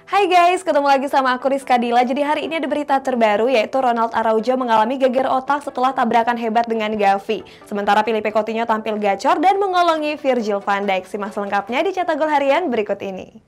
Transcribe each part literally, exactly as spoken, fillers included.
Hai guys, ketemu lagi sama aku Rizka Dila. Jadi hari ini ada berita terbaru yaitu Ronald Araujo mengalami geger otak setelah tabrakan hebat dengan Gavi. Sementara Philippe Coutinho tampil gacor dan mengolongi Virgil van Dijk. Simak selengkapnya di Cetak Gol Harian berikut ini.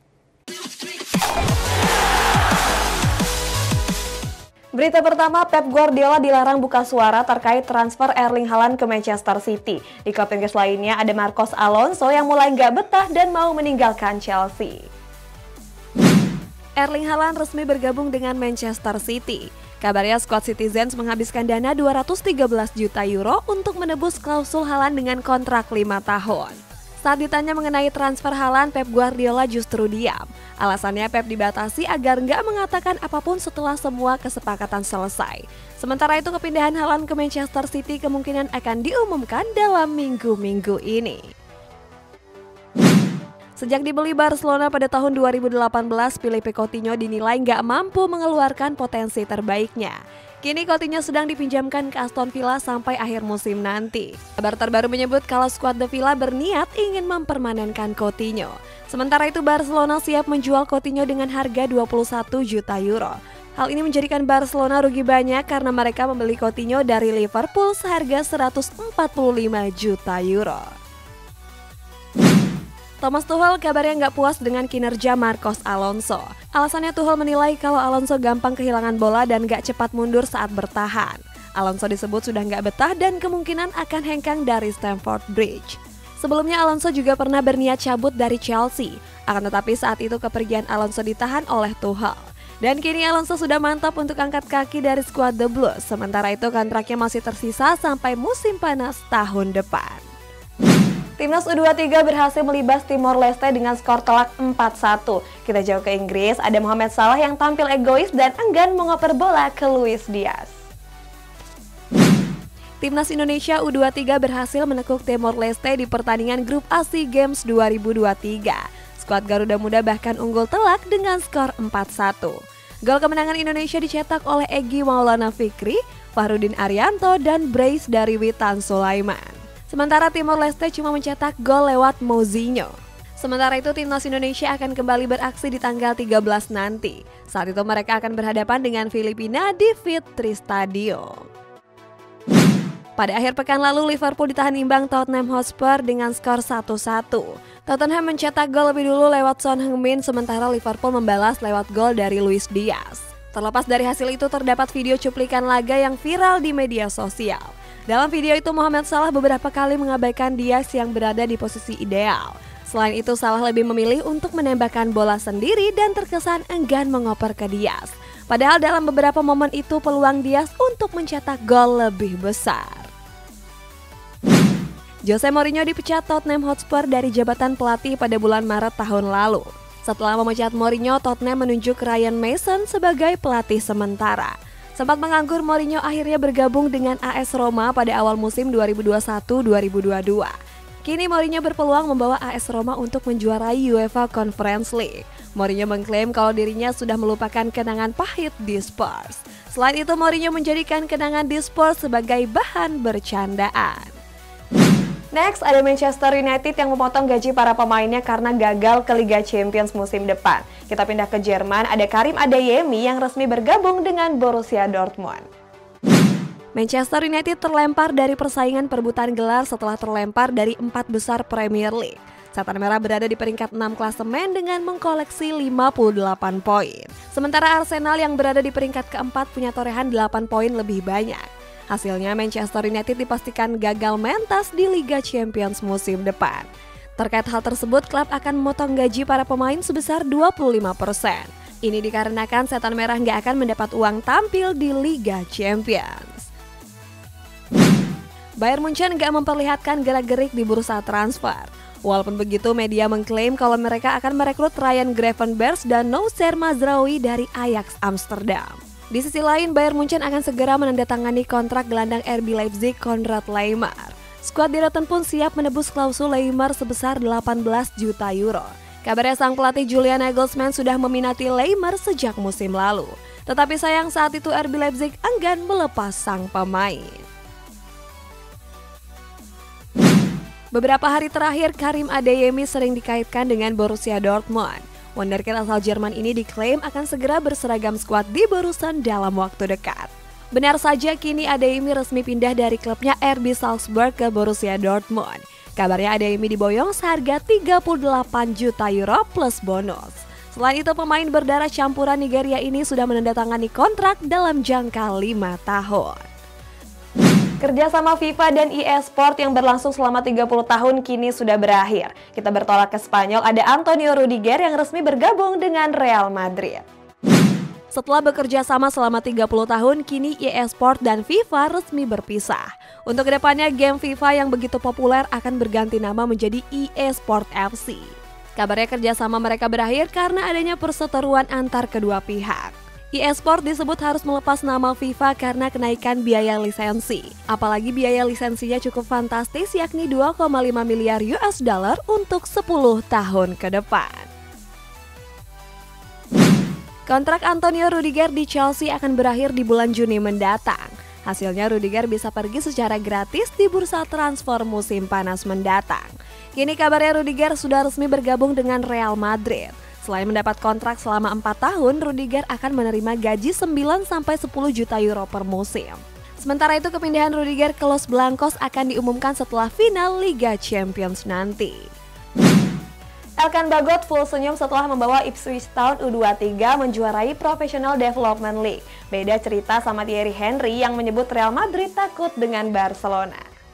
Berita pertama, Pep Guardiola dilarang buka suara terkait transfer Erling Haaland ke Manchester City. Di klub Inggris lainnya ada Marcos Alonso yang mulai nggak betah dan mau meninggalkan Chelsea. Erling Haaland resmi bergabung dengan Manchester City. Kabarnya skuad Citizens menghabiskan dana dua ratus tiga belas juta euro untuk menebus klausul Haaland dengan kontrak lima tahun. Saat ditanya mengenai transfer Haaland, Pep Guardiola justru diam. Alasannya Pep dibatasi agar nggak mengatakan apapun setelah semua kesepakatan selesai. Sementara itu kepindahan Haaland ke Manchester City kemungkinan akan diumumkan dalam minggu-minggu ini. Sejak dibeli Barcelona pada tahun dua ribu delapan belas, Philippe Coutinho dinilai nggak mampu mengeluarkan potensi terbaiknya. Kini Coutinho sedang dipinjamkan ke Aston Villa sampai akhir musim nanti. Kabar terbaru menyebut kalau skuad The Villa berniat ingin mempermanenkan Coutinho. Sementara itu Barcelona siap menjual Coutinho dengan harga dua puluh satu juta euro. Hal ini menjadikan Barcelona rugi banyak karena mereka membeli Coutinho dari Liverpool seharga seratus empat puluh lima juta euro. Thomas Tuchel kabarnya nggak puas dengan kinerja Marcos Alonso. Alasannya Tuchel menilai kalau Alonso gampang kehilangan bola dan nggak cepat mundur saat bertahan. Alonso disebut sudah nggak betah dan kemungkinan akan hengkang dari Stamford Bridge. Sebelumnya Alonso juga pernah berniat cabut dari Chelsea, akan tetapi saat itu kepergian Alonso ditahan oleh Tuchel. Dan kini Alonso sudah mantap untuk angkat kaki dari skuad The Blues, sementara itu kontraknya masih tersisa sampai musim panas tahun depan. Timnas U dua puluh tiga berhasil melibas Timor Leste dengan skor telak empat satu. Kita jauh ke Inggris, ada Mohamed Salah yang tampil egois dan enggan mengoper bola ke Luis Diaz. Timnas Indonesia U dua puluh tiga berhasil menekuk Timor Leste di pertandingan grup A SEA Games dua ribu dua puluh tiga. Skuad Garuda Muda bahkan unggul telak dengan skor empat satu. Gol kemenangan Indonesia dicetak oleh Egy Maulana Fikri, Fahrudin Arianto, dan brace dari Witan Sulaiman. Sementara Timor Leste cuma mencetak gol lewat Mouzinho. Sementara itu Timnas Indonesia akan kembali beraksi di tanggal tiga belas nanti. Saat itu mereka akan berhadapan dengan Filipina di Fitri Stadium. Pada akhir pekan lalu Liverpool ditahan imbang Tottenham Hotspur dengan skor satu satu. Tottenham mencetak gol lebih dulu lewat Son Heung-min sementara Liverpool membalas lewat gol dari Luis Diaz. Terlepas dari hasil itu terdapat video cuplikan laga yang viral di media sosial. Dalam video itu Mohamed Salah beberapa kali mengabaikan Diaz yang berada di posisi ideal. Selain itu Salah lebih memilih untuk menembakkan bola sendiri dan terkesan enggan mengoper ke Diaz. Padahal dalam beberapa momen itu peluang Diaz untuk mencetak gol lebih besar. Jose Mourinho dipecat Tottenham Hotspur dari jabatan pelatih pada bulan Maret tahun lalu. Setelah memecat Mourinho, Tottenham menunjuk Ryan Mason sebagai pelatih sementara. Sempat menganggur, Mourinho akhirnya bergabung dengan A S Roma pada awal musim dua ribu dua puluh satu dua ribu dua puluh dua. Kini Mourinho berpeluang membawa A S Roma untuk menjuarai UEFA Conference League. Mourinho mengklaim kalau dirinya sudah melupakan kenangan pahit di Spurs. Selain itu, Mourinho menjadikan kenangan di Spurs sebagai bahan bercandaan. Next, ada Manchester United yang memotong gaji para pemainnya karena gagal ke Liga Champions musim depan. Kita pindah ke Jerman, ada Karim Adeyemi yang resmi bergabung dengan Borussia Dortmund. Manchester United terlempar dari persaingan perebutan gelar setelah terlempar dari empat besar Premier League. Setan Merah berada di peringkat enam klasemen dengan mengkoleksi lima puluh delapan poin. Sementara Arsenal yang berada di peringkat keempat punya torehan delapan poin lebih banyak. Hasilnya Manchester United dipastikan gagal mentas di Liga Champions musim depan. Terkait hal tersebut, klub akan memotong gaji para pemain sebesar dua puluh lima persen. Ini dikarenakan Setan Merah nggak akan mendapat uang tampil di Liga Champions. Bayern Munchen nggak memperlihatkan gerak-gerik di bursa transfer. Walaupun begitu, media mengklaim kalau mereka akan merekrut Ryan Gravenberch dan Noussair Mazraoui dari Ajax Amsterdam. Di sisi lain, Bayern Munchen akan segera menandatangani kontrak gelandang R B Leipzig Konrad Laimer. Skuad Direten pun siap menebus klausul Laimer sebesar delapan belas juta euro. Kabarnya sang pelatih Julian Nagelsmann sudah meminati Laimer sejak musim lalu. Tetapi sayang saat itu R B Leipzig enggan melepas sang pemain. Beberapa hari terakhir Karim Adeyemi sering dikaitkan dengan Borussia Dortmund. Wunderkind asal Jerman ini diklaim akan segera berseragam skuad di Borusan dalam waktu dekat. Benar saja, kini Adeyemi resmi pindah dari klubnya R B Salzburg ke Borussia Dortmund. Kabarnya Adeyemi diboyong seharga tiga puluh delapan juta euro plus bonus. Selain itu, pemain berdarah campuran Nigeria ini sudah menandatangani kontrak dalam jangka lima tahun. Kerjasama FIFA dan E A Sport yang berlangsung selama tiga puluh tahun kini sudah berakhir. Kita bertolak ke Spanyol, ada Antonio Rudiger yang resmi bergabung dengan Real Madrid. Setelah bekerja sama selama tiga puluh tahun, kini E A Sport dan FIFA resmi berpisah. Untuk kedepannya, game FIFA yang begitu populer akan berganti nama menjadi E A Sport F C. Kabarnya kerjasama mereka berakhir karena adanya perseteruan antar kedua pihak. E A Sport disebut harus melepas nama FIFA karena kenaikan biaya lisensi. Apalagi biaya lisensinya cukup fantastis, yakni dua koma lima miliar U S dollar untuk sepuluh tahun ke depan. Kontrak Antonio Rudiger di Chelsea akan berakhir di bulan Juni mendatang. Hasilnya Rudiger bisa pergi secara gratis di bursa transfer musim panas mendatang. Kini kabarnya Rudiger sudah resmi bergabung dengan Real Madrid. Selain mendapat kontrak selama empat tahun, Rudiger akan menerima gaji sembilan sampai sepuluh juta euro per musim. Sementara itu, kepindahan Rudiger ke Los Blancos akan diumumkan setelah final Liga Champions nanti. Elkan Bagot full senyum setelah membawa Ipswich Town U dua puluh tiga menjuarai Professional Development League. Beda cerita sama Thierry Henry yang menyebut Real Madrid takut dengan Barcelona.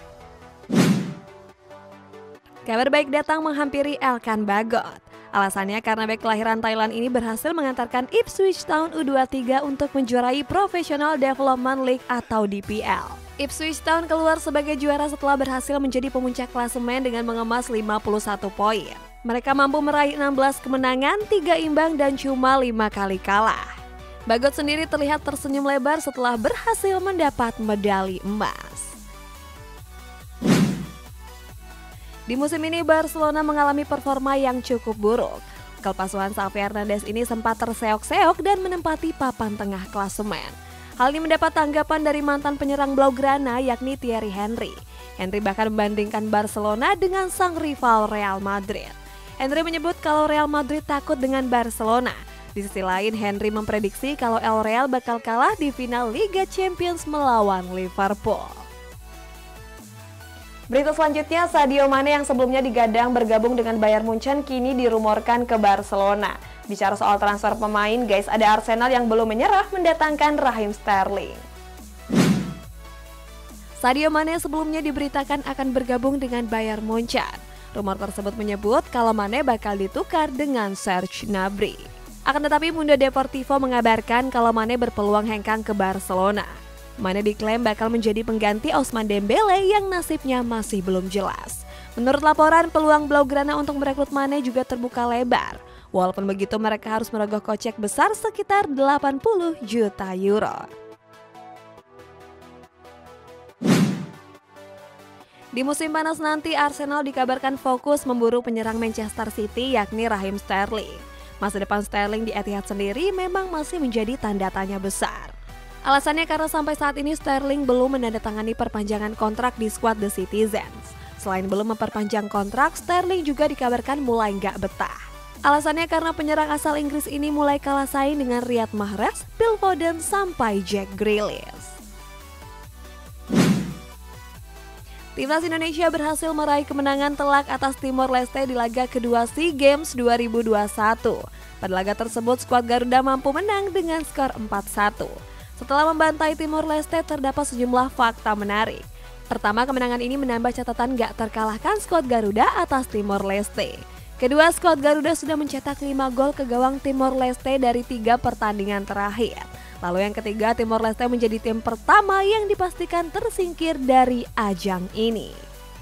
Kabar baik datang menghampiri Elkan Bagot. Alasannya karena bek kelahiran Thailand ini berhasil mengantarkan Ipswich Town U dua puluh tiga untuk menjuarai Professional Development League atau D P L. Ipswich Town keluar sebagai juara setelah berhasil menjadi pemuncak klasemen dengan mengemas lima puluh satu poin. Mereka mampu meraih enam belas kemenangan, tiga imbang dan cuma lima kali kalah. Bagot sendiri terlihat tersenyum lebar setelah berhasil mendapat medali emas. Di musim ini Barcelona mengalami performa yang cukup buruk. Klub asuhan Xavi Hernandez ini sempat terseok-seok dan menempati papan tengah klasemen. Hal ini mendapat tanggapan dari mantan penyerang Blaugrana yakni Thierry Henry. Henry bahkan membandingkan Barcelona dengan sang rival Real Madrid. Henry menyebut kalau Real Madrid takut dengan Barcelona. Di sisi lain, Henry memprediksi kalau El Real bakal kalah di final Liga Champions melawan Liverpool. Berita selanjutnya, Sadio Mane yang sebelumnya digadang bergabung dengan Bayern Munchen kini dirumorkan ke Barcelona. Bicara soal transfer pemain, guys, ada Arsenal yang belum menyerah mendatangkan Raheem Sterling. Sadio Mane sebelumnya diberitakan akan bergabung dengan Bayern Munchen. Rumor tersebut menyebut kalau Mane bakal ditukar dengan Serge Gnabry. Akan tetapi Mundo Deportivo mengabarkan kalau Mane berpeluang hengkang ke Barcelona. Mane diklaim bakal menjadi pengganti Ousmane Dembele yang nasibnya masih belum jelas. Menurut laporan, peluang Blaugrana untuk merekrut Mane juga terbuka lebar. Walaupun begitu, mereka harus merogoh kocek besar sekitar delapan puluh juta euro. Di musim panas nanti, Arsenal dikabarkan fokus memburu penyerang Manchester City yakni Raheem Sterling. Masa depan Sterling di Etihad sendiri memang masih menjadi tanda tanya besar. Alasannya karena sampai saat ini Sterling belum menandatangani perpanjangan kontrak di skuad The Citizens. Selain belum memperpanjang kontrak, Sterling juga dikabarkan mulai nggak betah. Alasannya karena penyerang asal Inggris ini mulai kalah saing dengan Riyad Mahrez, Phil Foden, sampai Jack Grealish. Timnas Indonesia berhasil meraih kemenangan telak atas Timor Leste di laga kedua SEA Games dua ribu dua puluh satu. Pada laga tersebut, skuad Garuda mampu menang dengan skor empat satu. Setelah membantai Timor Leste, terdapat sejumlah fakta menarik. Pertama, kemenangan ini menambah catatan gak terkalahkan skuad Garuda atas Timor Leste. Kedua, skuad Garuda sudah mencetak lima gol ke gawang Timor Leste dari tiga pertandingan terakhir. Lalu yang ketiga, Timor Leste menjadi tim pertama yang dipastikan tersingkir dari ajang ini.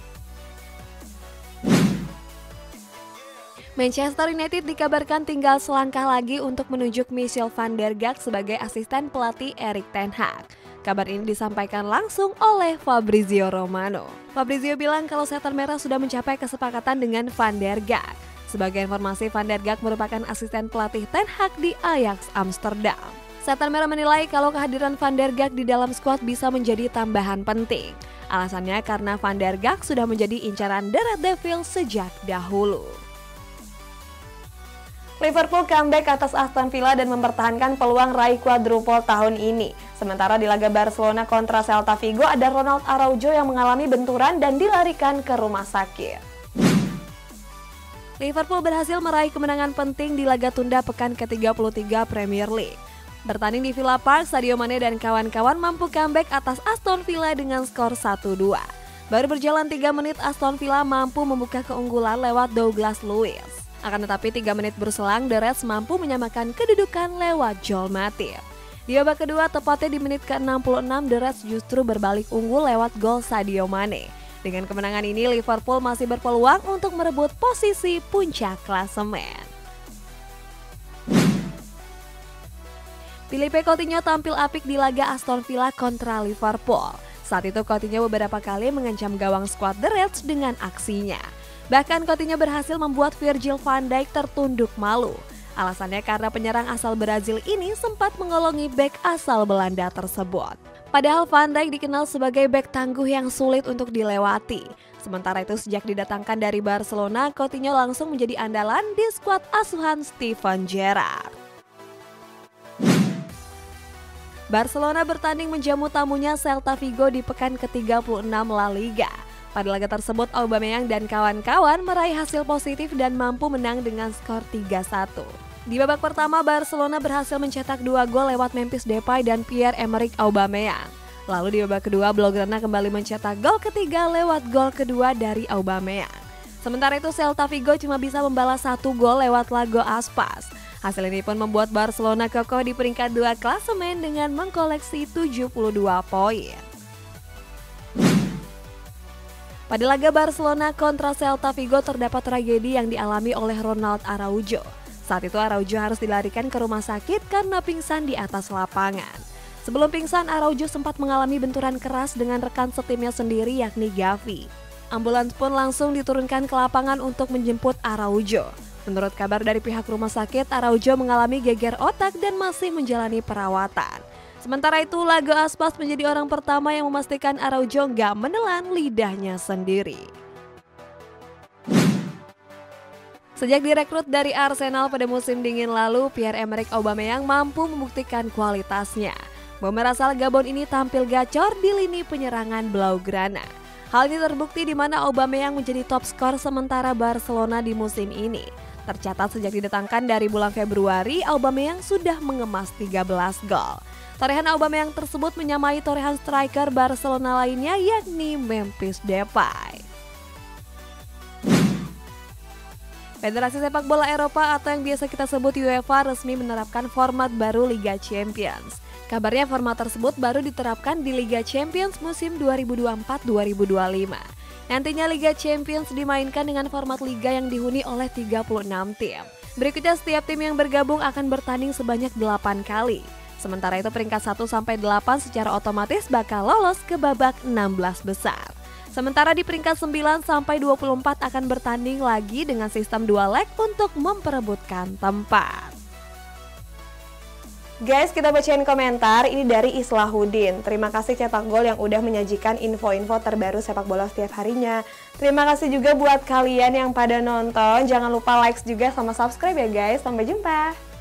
Manchester United dikabarkan tinggal selangkah lagi untuk menunjuk Michel van der Gaag sebagai asisten pelatih Erik ten Hag. Kabar ini disampaikan langsung oleh Fabrizio Romano. Fabrizio bilang kalau setan merah sudah mencapai kesepakatan dengan van der Gaag. Sebagai informasi, van der Gaag merupakan asisten pelatih ten Hag di Ajax Amsterdam. Setan merah menilai kalau kehadiran van der Gaag di dalam skuad bisa menjadi tambahan penting. Alasannya karena van der Gaag sudah menjadi incaran The Red Devils sejak dahulu. Liverpool comeback atas Aston Villa dan mempertahankan peluang raih quadruple tahun ini. Sementara di laga Barcelona kontra Celta Vigo ada Ronald Araujo yang mengalami benturan dan dilarikan ke rumah sakit. Liverpool berhasil meraih kemenangan penting di laga tunda pekan ke tiga puluh tiga Premier League. Bertanding di Villa Park, Sadio Mane dan kawan-kawan mampu comeback atas Aston Villa dengan skor satu dua. Baru berjalan tiga menit, Aston Villa mampu membuka keunggulan lewat Douglas Luiz. Akan tetapi tiga menit berselang, The Reds mampu menyamakan kedudukan lewat Joel Matip. Di babak kedua, tepatnya di menit ke enam puluh enam, The Reds justru berbalik unggul lewat gol Sadio Mane. Dengan kemenangan ini, Liverpool masih berpeluang untuk merebut posisi puncak klasemen. Philippe Coutinho tampil apik di laga Aston Villa kontra Liverpool. Saat itu Coutinho beberapa kali mengancam gawang skuad The Reds dengan aksinya. Bahkan Coutinho berhasil membuat Virgil van Dijk tertunduk malu. Alasannya karena penyerang asal Brazil ini sempat mengolongi bek asal Belanda tersebut. Padahal Van Dijk dikenal sebagai bek tangguh yang sulit untuk dilewati. Sementara itu sejak didatangkan dari Barcelona, Coutinho langsung menjadi andalan di skuad asuhan Steven Gerrard. Barcelona bertanding menjamu tamunya Celta Vigo di pekan ke tiga puluh enam La Liga. Pada laga tersebut, Aubameyang dan kawan-kawan meraih hasil positif dan mampu menang dengan skor tiga satu. Di babak pertama, Barcelona berhasil mencetak dua gol lewat Memphis Depay dan Pierre-Emerick Aubameyang. Lalu di babak kedua, Blaugrana kembali mencetak gol ketiga lewat gol kedua dari Aubameyang. Sementara itu, Celta Vigo cuma bisa membalas satu gol lewat Iago Aspas. Hasil ini pun membuat Barcelona kokoh di peringkat dua klasemen dengan mengkoleksi tujuh puluh dua poin. Pada laga Barcelona kontra Celta Vigo terdapat tragedi yang dialami oleh Ronald Araujo. Saat itu Araujo harus dilarikan ke rumah sakit karena pingsan di atas lapangan. Sebelum pingsan, Araujo sempat mengalami benturan keras dengan rekan setimnya sendiri yakni Gavi. Ambulans pun langsung diturunkan ke lapangan untuk menjemput Araujo. Menurut kabar dari pihak rumah sakit, Araujo mengalami geger otak dan masih menjalani perawatan. Sementara itu, Iago Aspas menjadi orang pertama yang memastikan Araujo nggak menelan lidahnya sendiri. Sejak direkrut dari Arsenal pada musim dingin lalu, Pierre-Emerick Aubameyang mampu membuktikan kualitasnya. Bomber asal Gabon ini tampil gacor di lini penyerangan Blaugrana. Hal ini terbukti di mana Aubameyang menjadi top skor sementara Barcelona di musim ini. Tercatat sejak didatangkan dari bulan Februari, Aubameyang sudah mengemas tiga belas gol. Torehan Aubameyang tersebut menyamai torehan striker Barcelona lainnya yakni Memphis Depay. Federasi Sepak Bola Eropa atau yang biasa kita sebut UEFA resmi menerapkan format baru Liga Champions. Kabarnya format tersebut baru diterapkan di Liga Champions musim dua ribu dua puluh empat dua ribu dua puluh lima. Nantinya Liga Champions dimainkan dengan format liga yang dihuni oleh tiga puluh enam tim. Berikutnya setiap tim yang bergabung akan bertanding sebanyak delapan kali. Sementara itu peringkat satu sampai delapan secara otomatis bakal lolos ke babak enam belas besar. Sementara di peringkat sembilan sampai dua puluh empat akan bertanding lagi dengan sistem dua leg untuk memperebutkan tempat. Guys, kita bacain komentar ini dari Islahuddin. Terima kasih Cetak Gol yang udah menyajikan info-info terbaru sepak bola setiap harinya. Terima kasih juga buat kalian yang pada nonton. Jangan lupa like juga sama subscribe ya guys. Sampai jumpa.